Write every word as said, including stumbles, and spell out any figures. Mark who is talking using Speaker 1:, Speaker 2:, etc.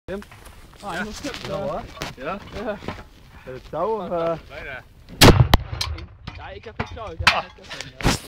Speaker 1: Tim?
Speaker 2: Ah,
Speaker 1: ja.
Speaker 2: nog stuk.
Speaker 1: Ja hoor. Ja?
Speaker 2: Ja.
Speaker 1: Het touw of... Uh...
Speaker 2: Ja, ik heb het touw. Ik heb het touw.